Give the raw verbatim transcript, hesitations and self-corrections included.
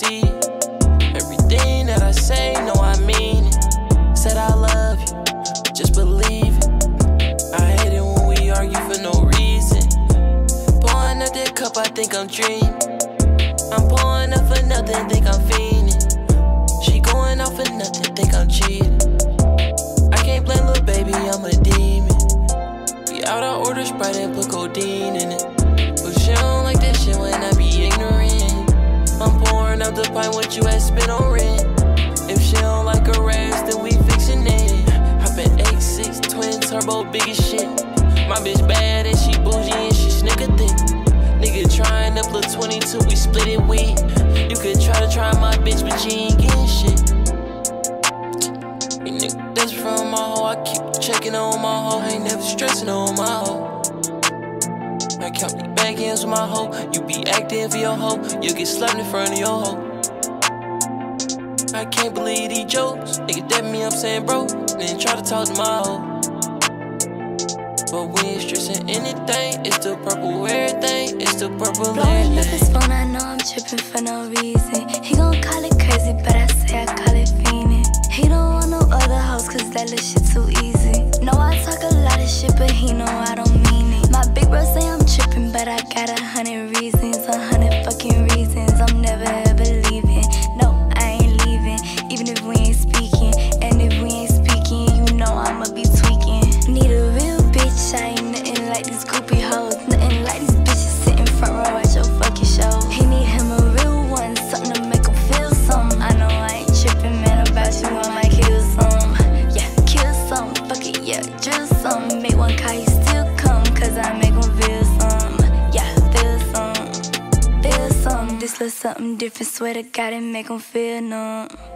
see it. Everything that I say, no, I mean it. Said I love you, just believe it. I hate it when we argue for no reason. Pouring up that cup, I think I'm dreaming. I'm pouring up for nothing, think I'm fiending. She going out for nothing, think I'm cheating. I can't blame little baby, I'm a demon. We out, I order Sprite and put codeine in it. But she don't like that shit when I be ignorant. I'm pouring up the pint, what you had spent on rent. If she don't like her ass, then we fixin' it. Hoppin' eight six twin turbo, big as shit. My bitch bad and she bougie and she snicker thick. Nigga tryin' up little twenty-two, we split it with. You could try to try my bitch, but you ain't getting shit. You nigga, that's from my hoe. I keep checking on my hoe, ain't never stressing on my hoe. I count the back ends with my hoe. You be acting for your hoe, you get slapped in front of your hoe. I can't believe these jokes. Nigga dap me up saying bro, then try to talk to my hoe. But we ain't stressing anything. It's the purple everything. It's the purple blowing everything. up his phone, I know I'm tripping for no reason. He gon' call it crazy, but I say I call it fiending. He don't want no other hoes, cause that little shit too easy. Know I talk a lot of shit, but he know I don't mean it. My big bro say I'm tripping, but I got a hundred reasons. A hundred fucking reasons I'm never ever leaving. No, I ain't leaving, even if we ain't speaking. And if we ain't speaking, you know I'ma be tweaking. Need a real bitch, I ain't nothing like these groupie hoes. Nothing like these bitches sitting front row at your fucking show. He need him a real one, something to make him feel something. I know I ain't tripping, man, about you, I might kill some. Yeah, kill some, fuck it, yeah, drill some. Make one call, he still come, cause I make him feel some. Yeah, feel some, feel some. This little something different, swear to God, it make him feel numb.